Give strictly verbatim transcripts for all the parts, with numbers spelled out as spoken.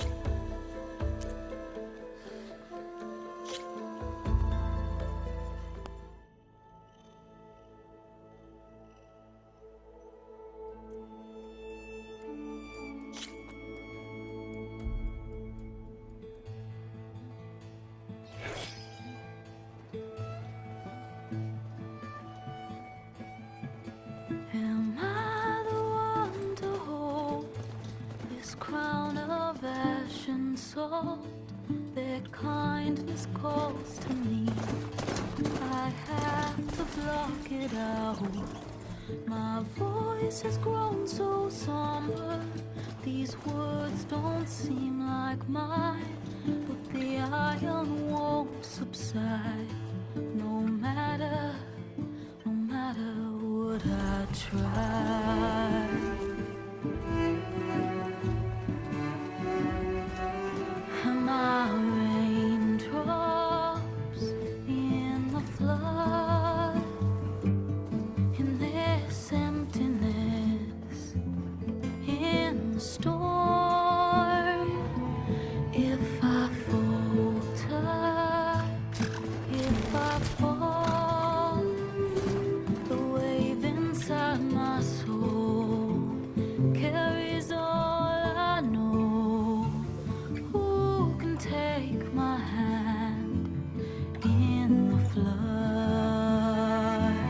Am I the one to hold this crown of ash and salt? Their kindness calls to me. I have to block it out. My voice has grown so somber. These words don't seem like mine, but the iron won't subside. No matter, no matter what I try. Am I raindrops in the flood? In this emptiness, in the storm. If I falter, if I fall, the wave inside my soul carries all I know. Who can take my hand in the flood?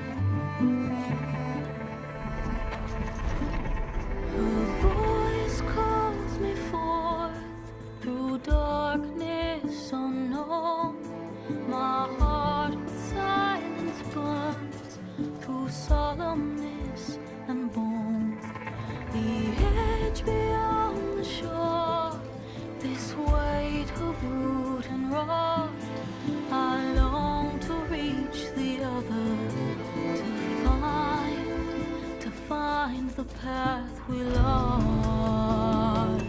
Her voice calls me forth through darkness unknown. My heart with silence burns through solemnness and bone. The edge beyond the shore, this weight of root and rot. I long to reach the other, to find, to find the path we lost.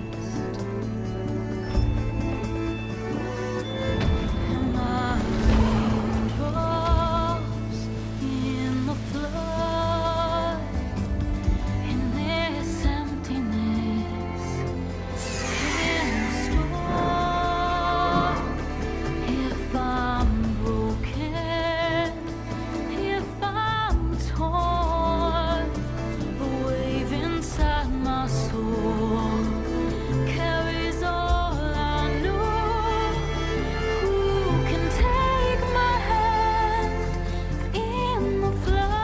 Am I raindrops in the flood? In this emptiness, in the storm. If I'm broken, if I'm torn, the wave inside my soul carries all I know. Who can take my hand in the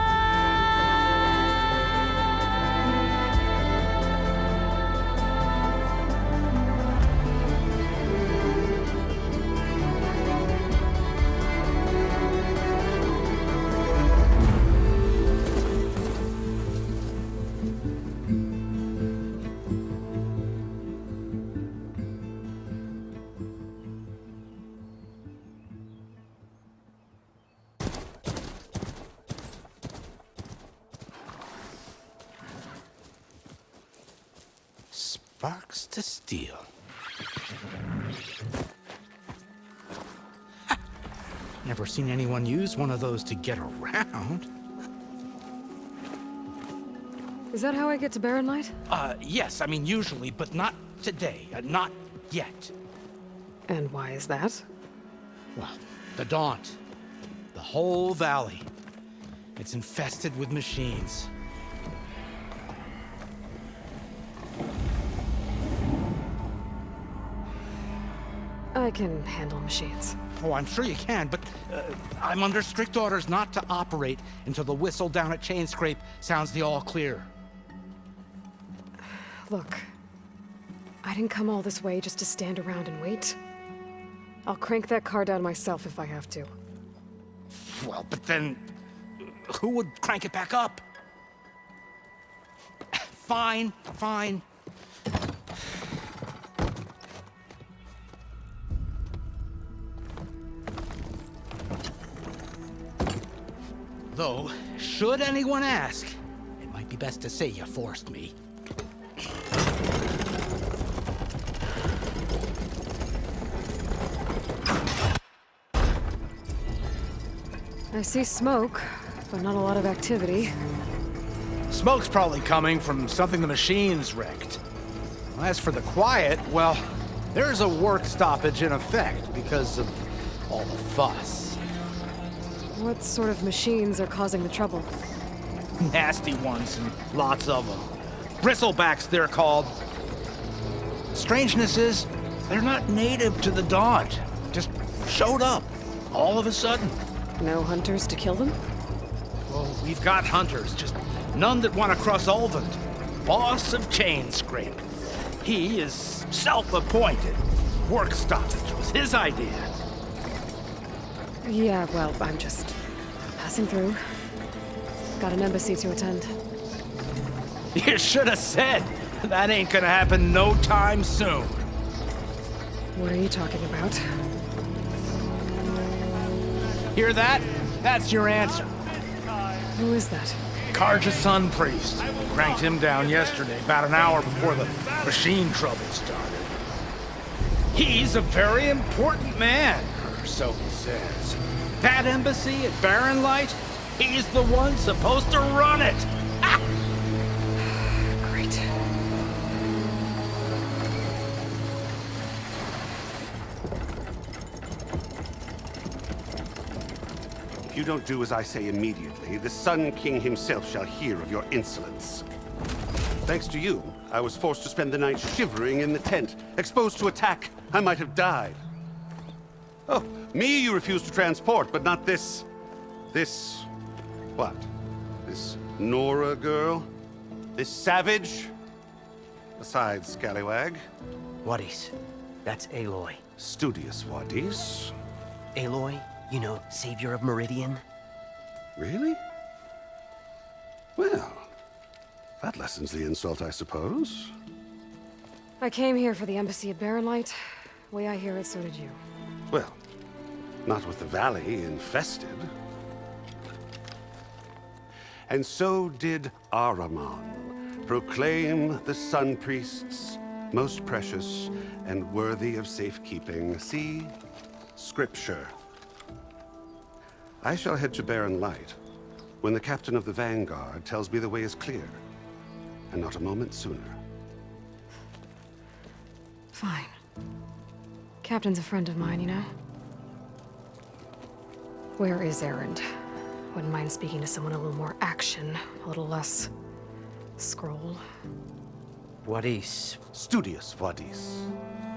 Sparks to steel. Ha! Never seen anyone use one of those to get around. Is that how I get to Barren Light? Uh, yes, I mean usually, but not today. Uh, not yet. And why is that? Well, the Daunt. The whole valley. It's infested with machines. I can handle machines. Oh, I'm sure you can, but uh, I'm under strict orders not to operate until the whistle down at Chainscrape sounds the all clear. Look, I didn't come all this way just to stand around and wait. I'll crank that car down myself if I have to. Well, but then who would crank it back up? Fine, fine. Though, should anyone ask, it might be best to say you forced me. I see smoke, but not a lot of activity. Smoke's probably coming from something the machines wrecked. As for the quiet, well, there's a work stoppage in effect because of all the fuss. What sort of machines are causing the trouble? Nasty ones, and lots of them. Bristlebacks, they're called. Strangeness is, they're not native to the Daunt. Just showed up, all of a sudden. No hunters to kill them? Oh, we've got hunters, just none that want to cross Ulvund. Boss of Chainscrape. He is self-appointed. Work stoppage was his idea. Yeah, well, I'm just passing through. Got an embassy to attend. You should have said. That ain't gonna happen no time soon. What are you talking about? Hear that? That's your answer. Who is that? Karja Sun Priest. Cranked him down yesterday, about an hour before the machine trouble started. He's a very important man, or so he says. That embassy at Barren Light, he's the one supposed to run it. Ah! Great. If you don't do as I say immediately, the Sun King himself shall hear of your insolence. Thanks to you, I was forced to spend the night shivering in the tent. Exposed to attack, I might have died. Oh, me you refuse to transport, but not this... This... what? This Nora girl? This savage? Besides, scallywag. Wadis. That's Aloy. Studious Wadis. Aloy, you know, savior of Meridian. Really? Well, that lessens the insult, I suppose. I came here for the embassy at Barren Light. Way I hear it, so did you. Well, not with the valley infested. And so did Ahriman proclaim the Sun Priests most precious and worthy of safekeeping. See? Scripture. I shall head to Barren Light when the captain of the Vanguard tells me the way is clear, and not a moment sooner. Fine. Captain's a friend of mine, you know? Where is Erend? Wouldn't mind speaking to someone a little more action, a little less... scroll. Wadis. Studious Wadis.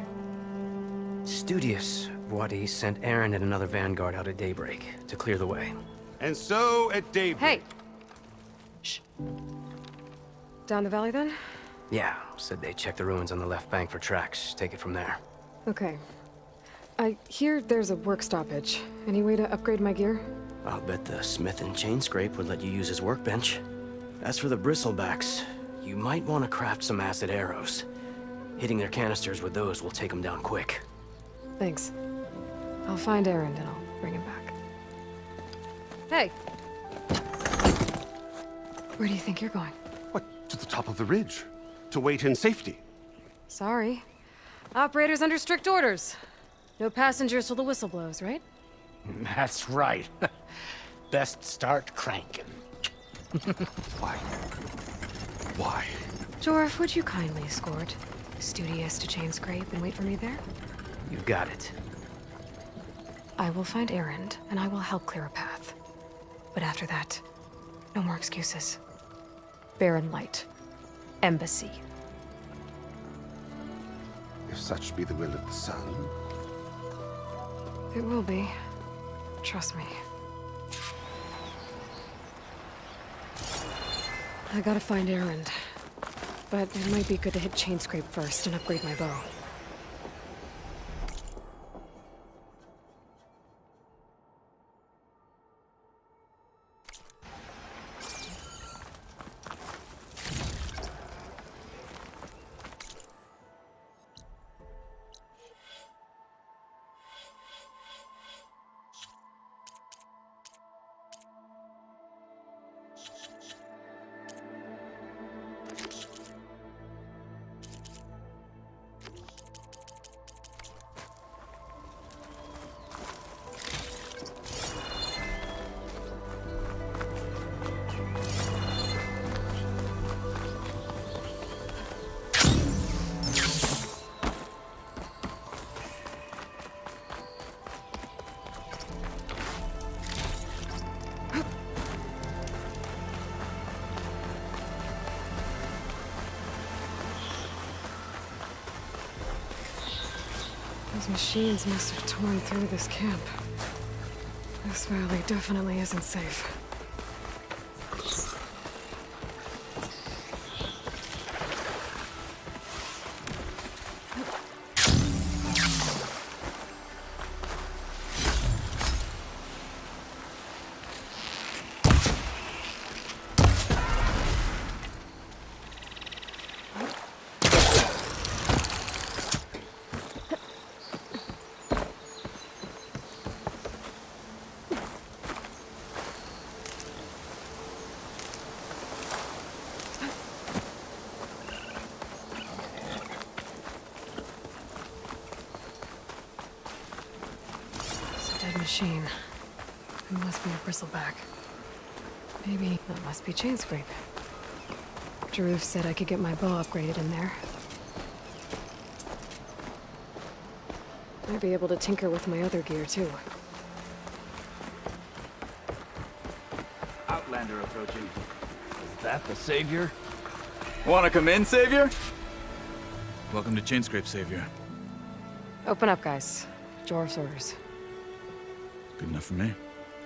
Studious Wadis sent Erend and another Vanguard out at daybreak to clear the way. And so at daybreak... Hey! Shh. Down the valley, then? Yeah, said they checked the ruins on the left bank for tracks. Take it from there. Okay. I hear there's a work stoppage. Any way to upgrade my gear? I'll bet the Smith and Chainscrape would let you use his workbench. As for the Bristlebacks, you might want to craft some acid arrows. Hitting their canisters with those will take them down quick. Thanks. I'll find Erend and I'll bring him back. Hey! Where do you think you're going? What, to the top of the ridge? To wait in safety? Sorry. Operator's under strict orders. No passengers till the whistle blows, right? That's right. Best start cranking. Why? Why? Jorf, would you kindly escort Studious to Chainscrape and wait for me there? You got it. I will find Erend, and I will help clear a path. But after that, no more excuses. Barren Light. Embassy. If such be the will of the Sun. It will be. Trust me. I gotta find Erend. But it might be good to hit Chainscrape first and upgrade my bow. Those machines must have torn through this camp. This valley definitely isn't safe. Machine. It must be a bristleback. Maybe that must be Chainscrape. Jaruf said I could get my bow upgraded in there. Might be able to tinker with my other gear too. Outlander approaching. Is that the Savior? Wanna come in, Savior? Welcome to Chainscrape, Savior. Open up, guys. Jaruf's orders. Good enough for me.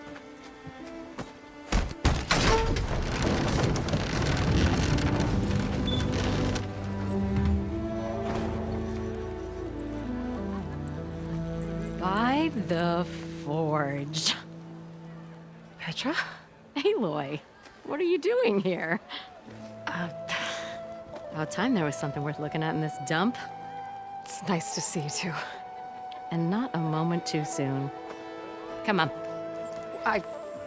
By the Forge. Petra? Aloy, what are you doing here? Uh, about time there was something worth looking at in this dump. It's nice to see you too. And not a moment too soon. Come on. I...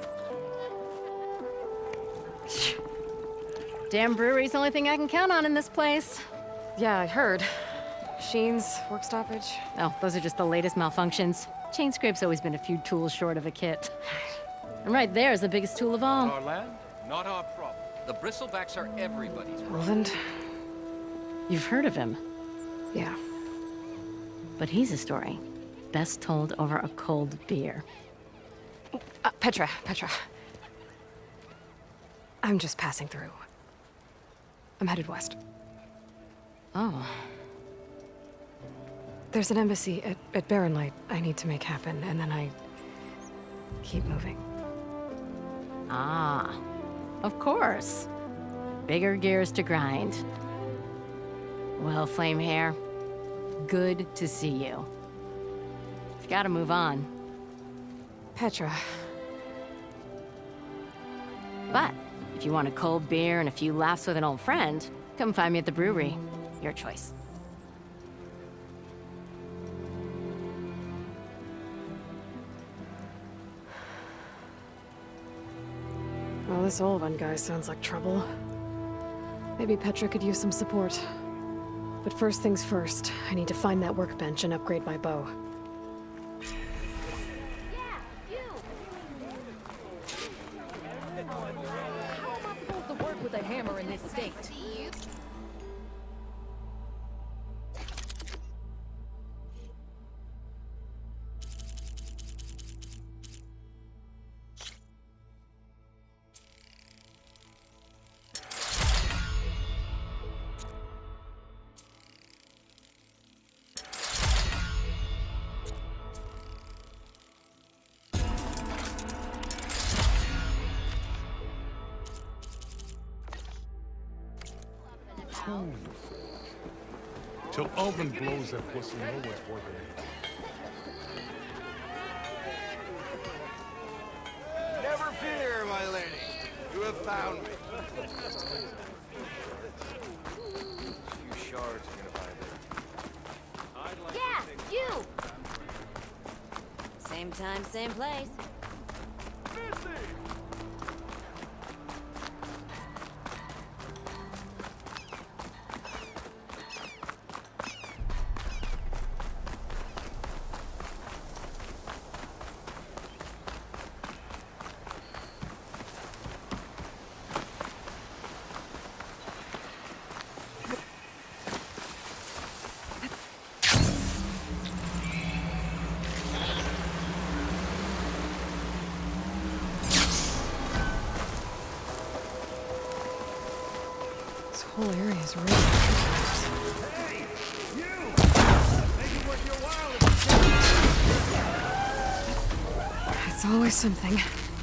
Damn brewery's the only thing I can count on in this place. Yeah, I heard. Machines, work stoppage. Oh, those are just the latest malfunctions. Chainscrape's always been a few tools short of a kit. And right there is the biggest tool of all. Our land, not our problem. The bristlebacks are everybody's problem. Roland? You've heard of him, Yeah. but he's a story best told over a cold beer. Uh, Petra, Petra. I'm just passing through. I'm headed west. Oh. There's an embassy at, at Barrenlight I need to make happen, and then I keep moving. Ah. Of course. Bigger gears to grind. Well, Flamehair, good to see you. You've got to move on. Petra. But if you want a cold beer and a few laughs with an old friend, come find me at the brewery. Your choice. Well, this Olvan guy sounds like trouble. Maybe Petra could use some support. But first things first, I need to find that workbench and upgrade my bow. To work with a hammer in this state. Till Oven blows that pussy nowhere for them. Never fear, my lady. You have found me. Few shards are gonna buy there. Yeah, you! Same time, same place. This whole area is really... Hey! You! Make it worth your while if It's always something.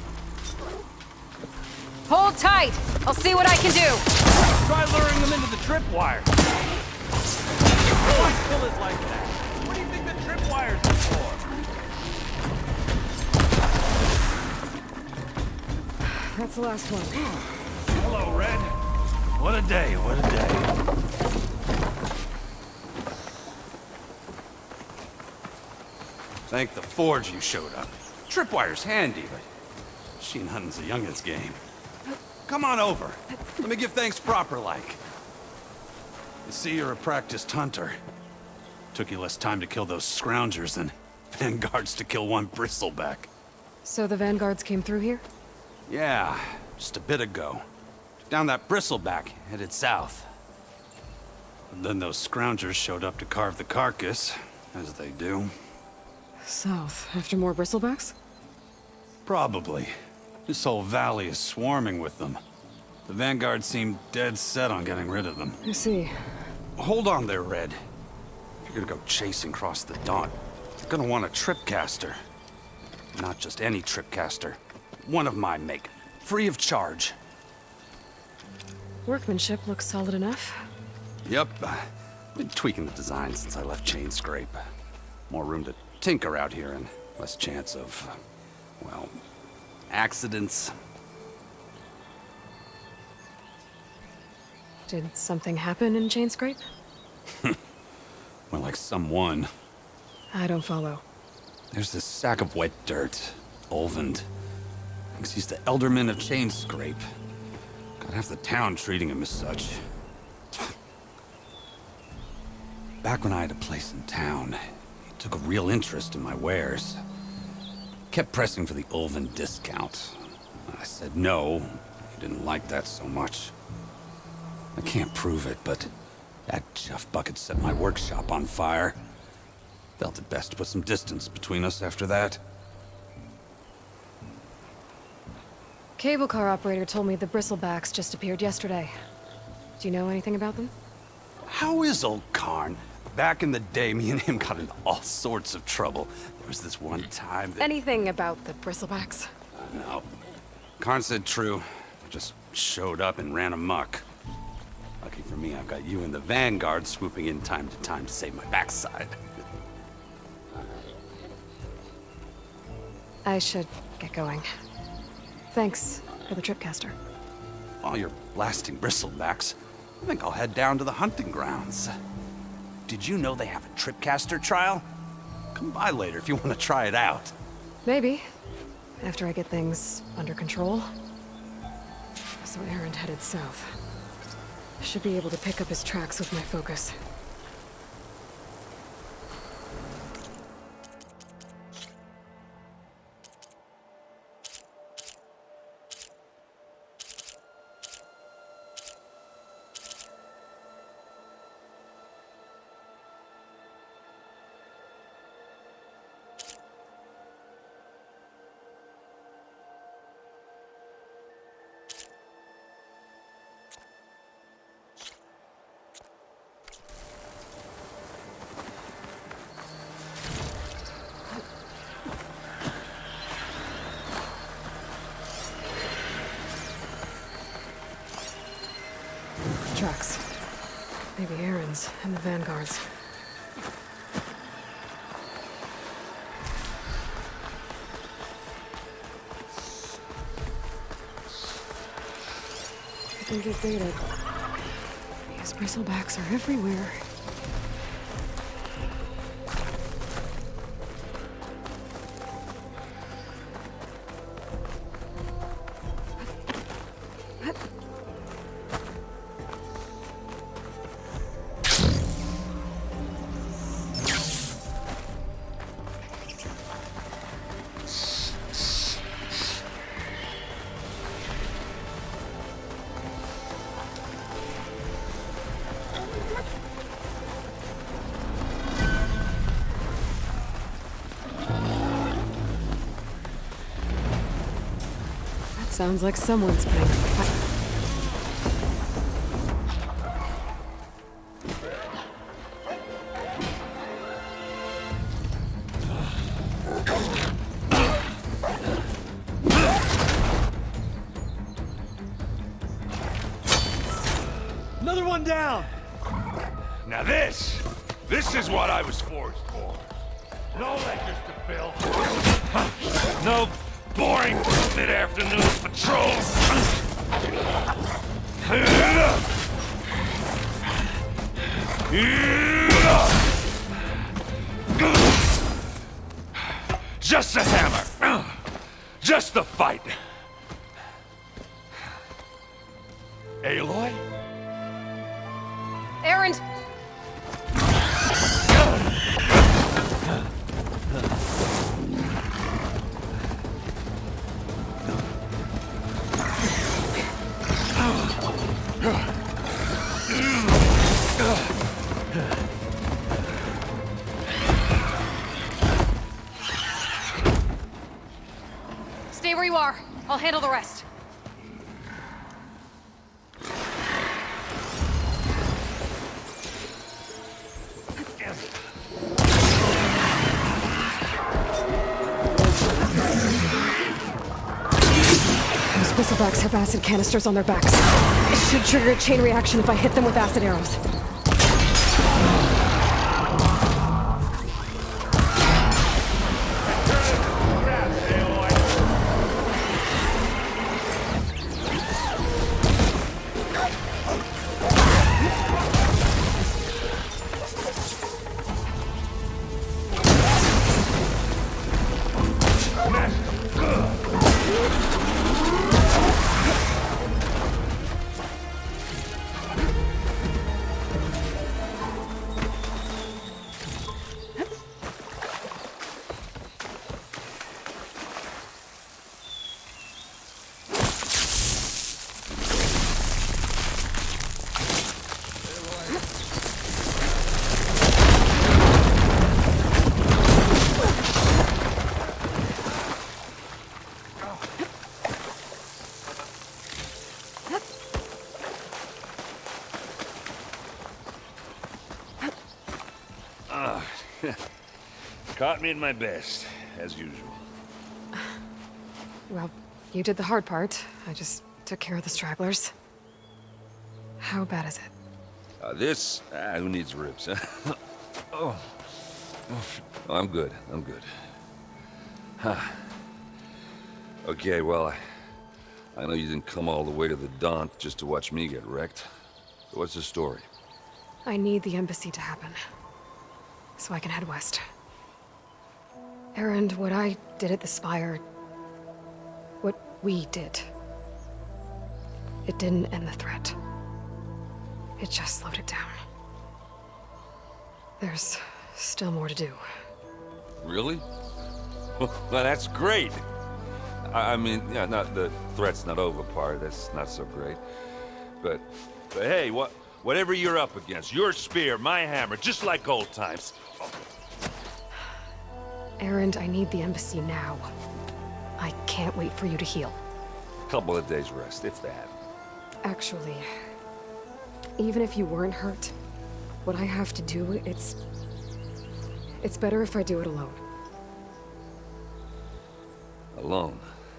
Hold tight! I'll see what I can do! Try luring them into the tripwire. Why kill it like that? What do you think the tripwire's for? That's the last one. Hello, Red. What a day, what a day. Thank the Forge you showed up. Tripwire's handy, but machine hunting's a youngin's game. Come on over. Let me give thanks proper-like. I see you're a practiced hunter. Took you less time to kill those scroungers than vanguards to kill one bristleback. So the vanguards came through here? Yeah, just a bit ago. Down that bristleback, headed south. And then those scroungers showed up to carve the carcass, as they do. South, after more bristlebacks? Probably. This whole valley is swarming with them. The Vanguard seemed dead set on getting rid of them. I see. Hold on there, Red. If you're gonna go chasing across the Daunt, you're gonna want a tripcaster. Not just any tripcaster. One of my make. Free of charge. Workmanship looks solid enough. Yep. Been tweaking the design since I left Chainscrape. More room to tinker out here and less chance of, well, accidents. Did something happen in Chainscrape? Well, like someone. I don't follow. There's this sack of wet dirt. Olvend. Thinks he's the Elderman of Chainscrape. Got half the town treating him as such. Back when I had a place in town, he took a real interest in my wares. Kept pressing for the Olvend discount. I said no. He didn't like that so much. I can't prove it, but that Jeff Bucket set my workshop on fire. Felt it best to put some distance between us after that. Cable car operator told me the bristlebacks just appeared yesterday. Do you know anything about them? How is old Karn? Back in the day, me and him got into all sorts of trouble. There was this one time that... Anything about the bristlebacks? No. Karn said true. Just showed up and ran amok. Lucky for me, I've got you and the Vanguard swooping in time to time to save my backside. I should get going. Thanks for the tripcaster. While you're blasting bristlebacks, I think I'll head down to the hunting grounds. Did you know they have a tripcaster trial? Come by later if you want to try it out. Maybe. After I get things under control. So Erend headed south. I should be able to pick up his tracks with my focus. Tracks. Maybe Erend's and the Vanguard's. I can get baited. These bristlebacks are everywhere. Sounds like someone's playing. down! Now this, this is what I was forged for. No lectures to fill. No boring mid-afternoon patrols. Just a hammer. Just the fight. Aloy? Erend! Stay where you are. I'll handle the rest. Those Bristlebacks have acid canisters on their backs. It should trigger a chain reaction if I hit them with acid arrows. Caught me at my best, as usual. Well, you did the hard part. I just took care of the stragglers. How bad is it? Uh, this? Ah, who needs ribs, huh? oh. oh. I'm good. I'm good. Huh. Okay, well, I, I know you didn't come all the way to the Daunt just to watch me get wrecked. So what's the story? I need the embassy to happen, so I can head west. Erend, what I did at the Spire... what we did... it didn't end the threat. It just slowed it down. There's still more to do. Really? Well, that's great. I, I mean, yeah, not the threat's not over part. That's not so great. But, but hey, what, whatever you're up against, your spear, my hammer, just like old times. Erend, I need the embassy now. I can't wait for you to heal. Couple of days rest, if that. Actually, even if you weren't hurt, what I have to do, it's... it's better if I do it alone. Alone?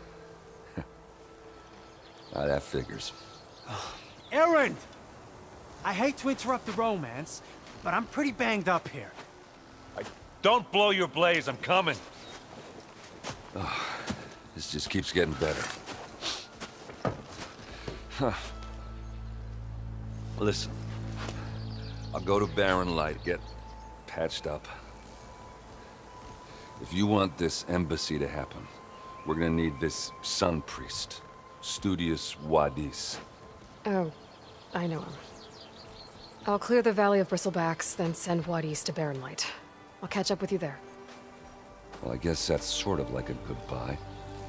Ah, that figures. Erend! I hate to interrupt the romance, but I'm pretty banged up here. I don't blow your blaze, I'm coming. Oh, this just keeps getting better. Huh. Listen, I'll go to Barren Light, get patched up. If you want this embassy to happen, we're gonna need this Sun Priest, Studius Wadis. Oh, I know him. I'll clear the Valley of Bristlebacks, then send Wadis to Barren Light. I'll catch up with you there. Well, I guess that's sort of like a goodbye.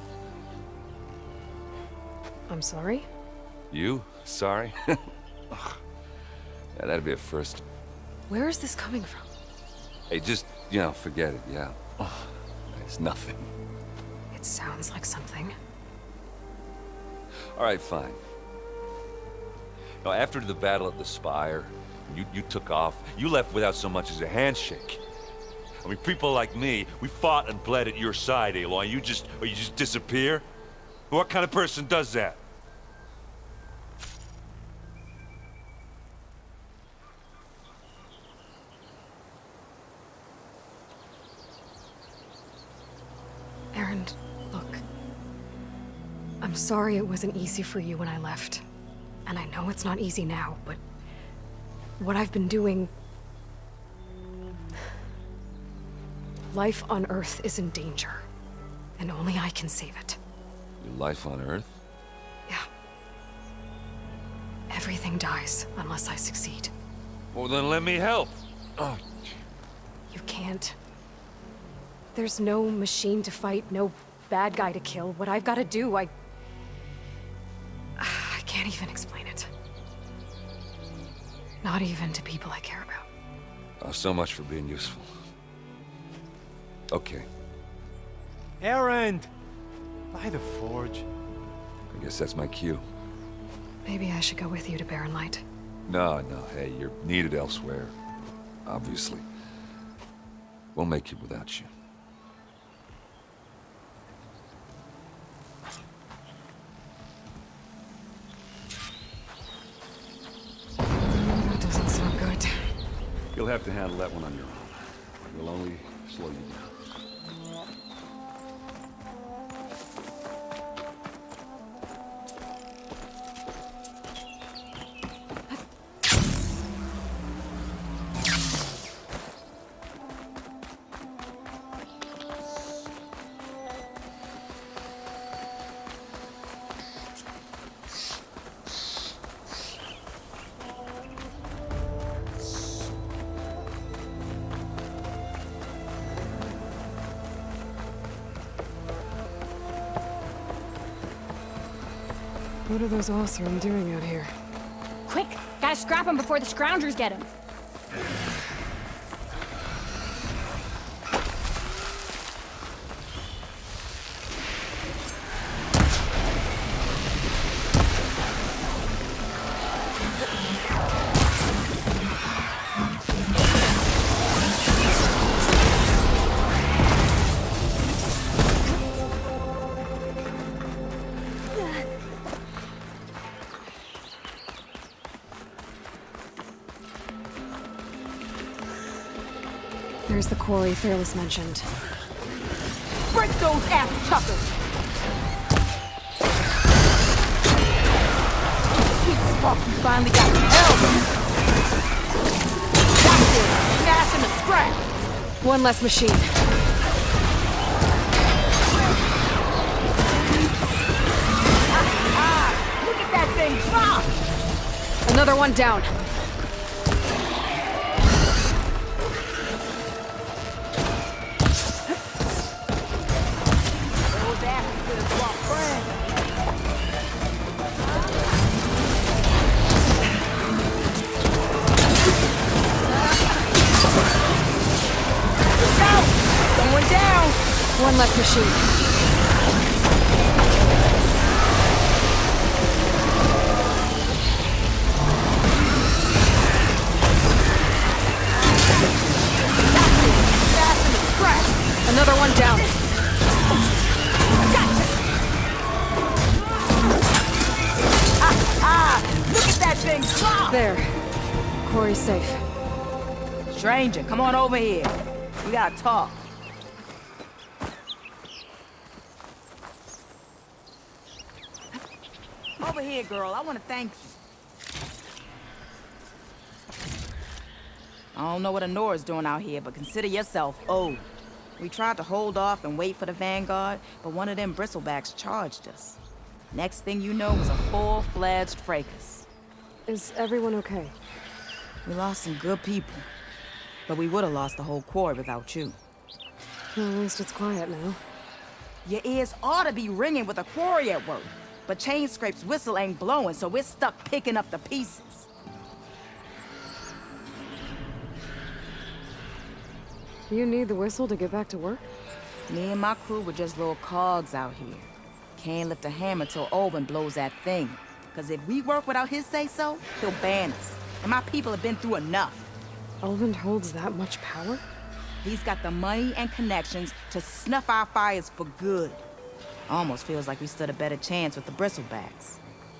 I'm sorry? You? Sorry? Yeah, that'd be a first. Where is this coming from? Hey, just, you know, forget it, yeah. Oh, it's nothing. It sounds like something. All right, fine. Now, after the battle at the Spire, you, you took off, you left without so much as a handshake. I mean, people like me, we fought and bled at your side, Aloy. You just, or you just disappear? What kind of person does that? sorry it wasn't easy for you when I left. And I know it's not easy now, but what I've been doing... Life on Earth is in danger, and only I can save it. Your life on Earth? Yeah. Everything dies unless I succeed. Well, then let me help. Oh. You can't. There's no machine to fight, no bad guy to kill. What I've got to do, I... I can't even explain it. Not even to people I care about. Oh, so much for being useful. Okay. Erend! By the forge. I guess that's my cue. Maybe I should go with you to Barren Light. No, no, hey, you're needed elsewhere. Obviously. We'll make it without you. That doesn't sound good. You'll have to handle that one on your own. We'll only slow you down. What are those Oseram doing out here? Quick! Gotta scrap him before the Scroungers get him! There's the quarry Fearless mentioned. Break those ass chuckers! Sweet spark, you finally got the help! That's it! Smash him to scrap! One less machine. Ah, look at that thing drop! Another one down. One less machine. Another one down. Ah, ah, look at that thing drop! There. Quarry's safe. Stranger, come on over here. We gotta talk. Over here, girl. I want to thank you. I don't know what Anora's doing out here, but consider yourself owed. We tried to hold off and wait for the Vanguard, but one of them bristlebacks charged us. Next thing you know was a full-fledged fracas. Is everyone okay? We lost some good people, but we would have lost the whole quarry without you. Well, at least it's quiet now. Your ears ought to be ringing with a quarry at work. But Chainscrape's whistle ain't blowing, so we're stuck picking up the pieces. You need the whistle to get back to work? Me and my crew were just little cogs out here. Can't lift a hammer till Olvin blows that thing. Cause if we work without his say-so, he'll ban us. And my people have been through enough. Olvin holds that much power? He's got the money and connections to snuff our fires for good. Almost feels like we stood a better chance with the bristlebacks.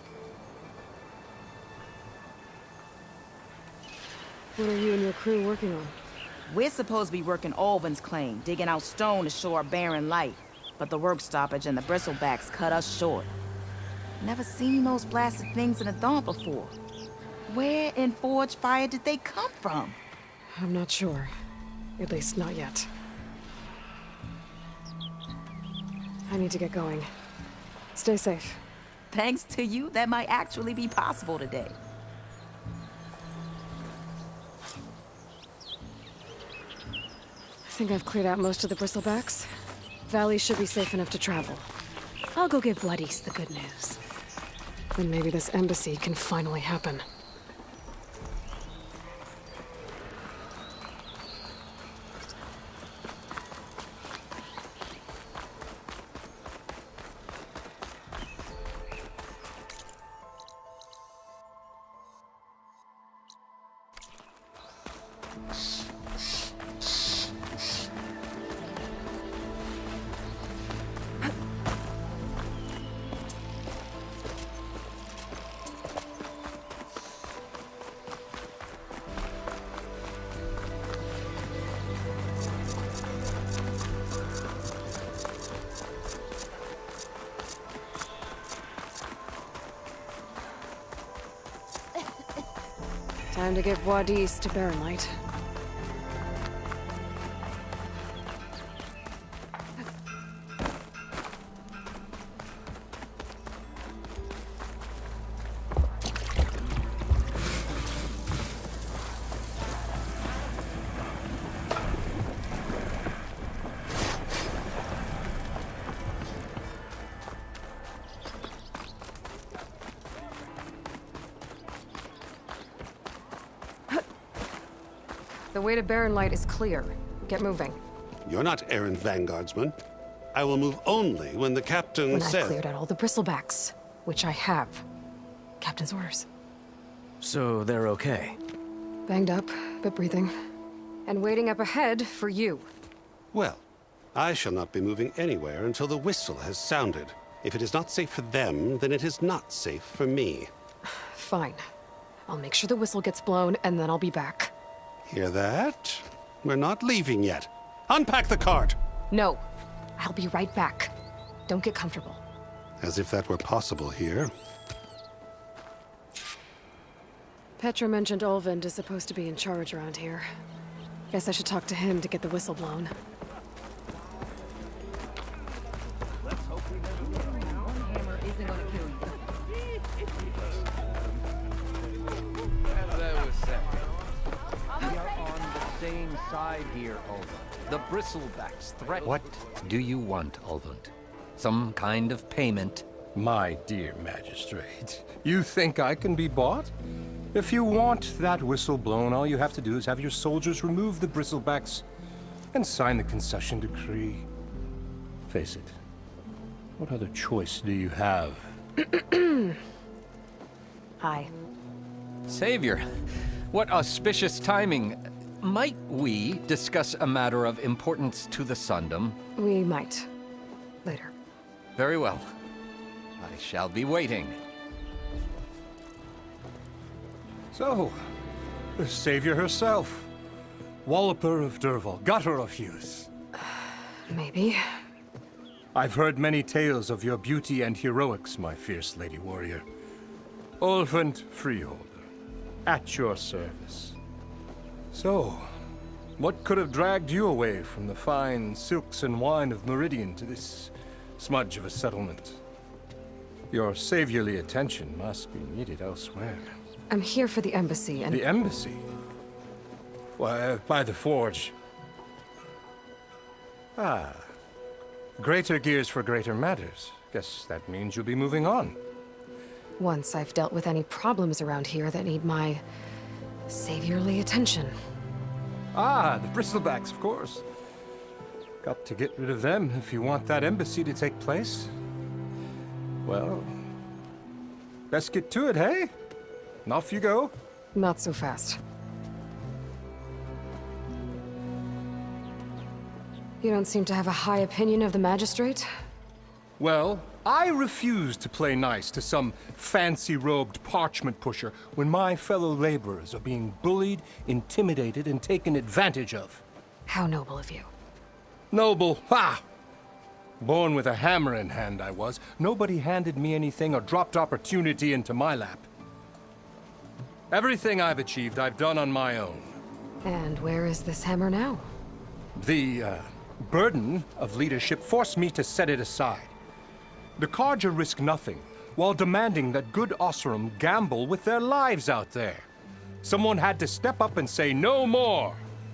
What are you and your crew working on? We're supposed to be working Olvin's claim, digging out stone to shore Barren Light. But the work stoppage and the bristlebacks cut us short. Never seen those blasted things in the dawn before. Where in Forge Fire did they come from? I'm not sure. At least not yet. I need to get going. Stay safe. Thanks to you, that might actually be possible today. I think I've cleared out most of the bristlebacks. Valley should be safe enough to travel. I'll go give Vladis the good news. Then maybe this embassy can finally happen. Time to give Wadis to Baronlight. The way to Baronlight is clear. Get moving. You're not errant vanguardsman. I will move only when the captain When says... I've cleared out all the bristlebacks, which I have. Captain's orders. So they're okay? Banged up, but breathing. And waiting up ahead for you. Well, I shall not be moving anywhere until the whistle has sounded. If it is not safe for them, then it is not safe for me. Fine. I'll make sure the whistle gets blown, and then I'll be back. Hear that? We're not leaving yet. Unpack the cart! No. I'll be right back. Don't get comfortable. As if that were possible here. Petra mentioned Olvend is supposed to be in charge around here. Guess I should talk to him to get the whistle blown. Side here, Olvund. The bristlebacks threat. What do you want, Olvund? Some kind of payment? My dear magistrate, you think I can be bought? If you want that whistle blown, all you have to do is have your soldiers remove the bristlebacks and sign the concession decree. Face it, what other choice do you have? Hi. Savior, what auspicious timing. Might we discuss a matter of importance to the Sundom? We might. Later. Very well. I shall be waiting. So, the savior herself. Walloper of Derval, gutter of Hughes. Maybe. I've heard many tales of your beauty and heroics, my fierce lady warrior. Olvend Freeholder, at your service. So, what could have dragged you away from the fine silks and wine of Meridian to this smudge of a settlement? Your saviorly attention must be needed elsewhere. I'm here for the embassy and— The embassy? Why, by the Forge. Ah. Greater gears for greater matters. Guess that means you'll be moving on. Once I've dealt with any problems around here that need my saviorly attention. Ah, the bristlebacks, of course. Got to get rid of them if you want that embassy to take place. Well, best get to it, hey? And off you go. Not so fast. You don't seem to have a high opinion of the magistrate? Well, I refuse to play nice to some fancy-robed parchment pusher when my fellow laborers are being bullied, intimidated, and taken advantage of. How noble of you. Noble, ha! Born with a hammer in hand, I was. Nobody handed me anything or dropped opportunity into my lap. Everything I've achieved, I've done on my own. And where is this hammer now? The uh, burden of leadership forced me to set it aside. The Carja risk nothing, while demanding that good Oseram gamble with their lives out there. Someone had to step up and say no more.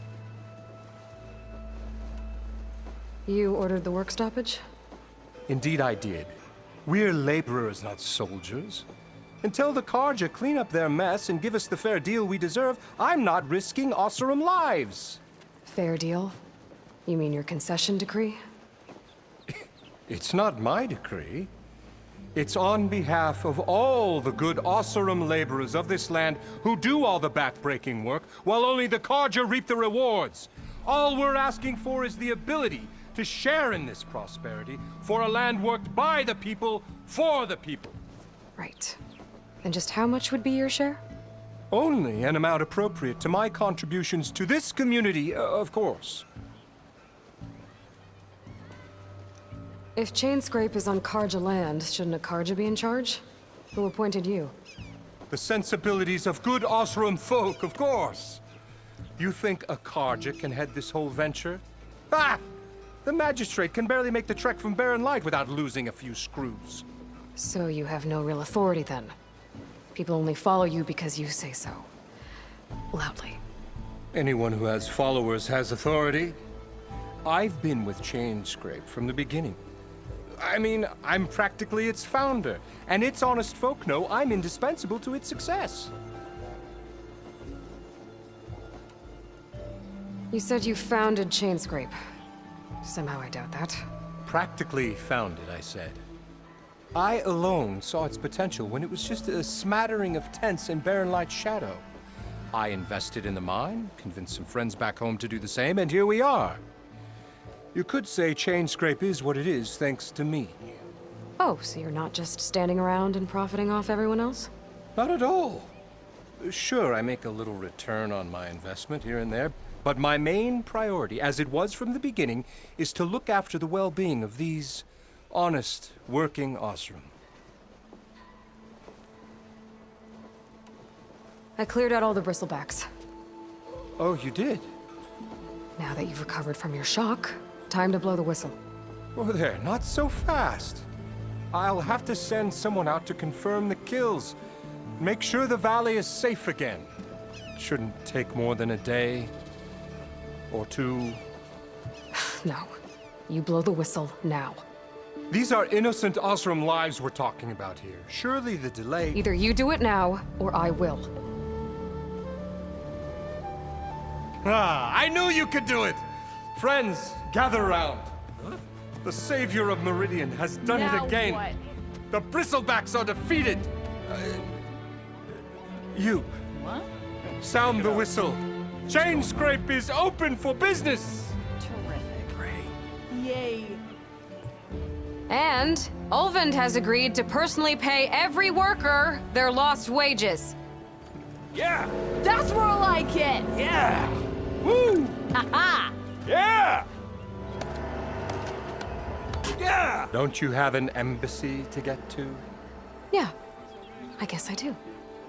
You ordered the work stoppage? Indeed I did. We're laborers, not soldiers. Until the Carja clean up their mess and give us the fair deal we deserve, I'm not risking Oseram lives. Fair deal? You mean your concession decree? It's not my decree. It's on behalf of all the good Oseram laborers of this land who do all the back-breaking work, while only the Carja reap the rewards. All we're asking for is the ability to share in this prosperity for a land worked by the people, for the people. Right. And just how much would be your share? Only an amount appropriate to my contributions to this community, uh, of course. If Chainscrape is on Carja land, shouldn't a Carja be in charge? Who appointed you? The sensibilities of good Oseram folk, of course. You think a Carja can head this whole venture? Ah! The magistrate can barely make the trek from Barren Light without losing a few screws. So you have no real authority then? People only follow you because you say so. Loudly. Anyone who has followers has authority. I've been with Chainscrape from the beginning. I mean, I'm practically its founder, and its honest folk know I'm indispensable to its success. You said you founded Chainscrape. Somehow I doubt that. Practically founded, I said. I alone saw its potential when it was just a smattering of tents in Barren Light's shadow. I invested in the mine, convinced some friends back home to do the same, and here we are. You could say Chainscrape is what it is thanks to me. Oh, so you're not just standing around and profiting off everyone else? Not at all. Sure, I make a little return on my investment here and there, but my main priority, as it was from the beginning, is to look after the well-being of these honest, working Oseram. I cleared out all the bristlebacks. Oh, you did? Now that you've recovered from your shock, time to blow the whistle. Oh there, not so fast. I'll have to send someone out to confirm the kills. Make sure the valley is safe again. Shouldn't take more than a day. Or two. No. You blow the whistle now. These are innocent Oseram lives we're talking about here. Surely the delay... Either you do it now, or I will. Ah, I knew you could do it! Friends, gather around. Huh? The savior of Meridian has done Now it again. what? The Bristlebacks are defeated. Uh, you. What? Sound the whistle. Chainscrape is open for business. Terrific. Yay. And Ulvund has agreed to personally pay every worker their lost wages. Yeah! That's more like it! Yeah! Woo! Ha-ha! Yeah! Yeah! Don't you have an embassy to get to? Yeah, I guess I do.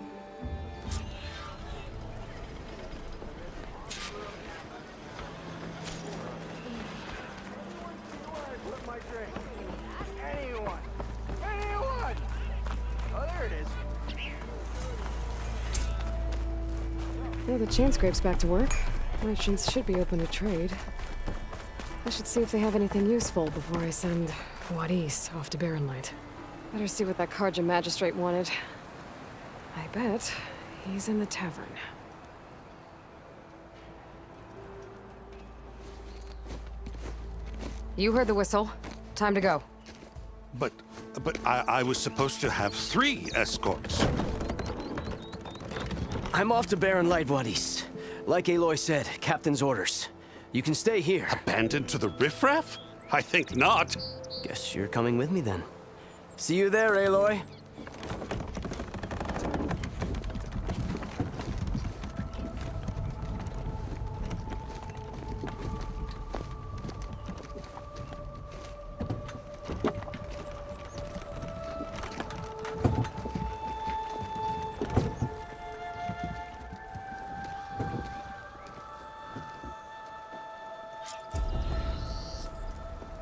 Anyone! Anyone! Oh, there it is. Yeah, the Chainscrape's back to work. Merchants should be open to trade. I should see if they have anything useful before I send Wadis off to Barren Light. Better see what that Carja magistrate wanted. I bet he's in the tavern. You heard the whistle. Time to go. But, but I, I was supposed to have three escorts. I'm off to Barren Light, Wadis. Like Aloy said, Captain's orders. You can stay here. Abandoned to the riffraff? I think not. Guess you're coming with me then. See you there, Aloy.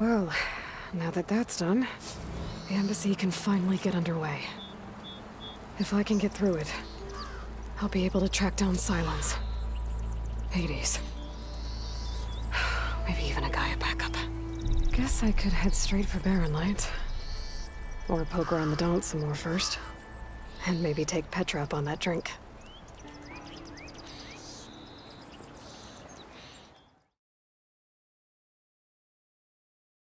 Well, now that that's done, the embassy can finally get underway. If I can get through it, I'll be able to track down Sylens, Hades, maybe even a Gaia backup. Guess I could head straight for Barren Light. Or poke around the Daunt some more first. And maybe take Petra up on that drink.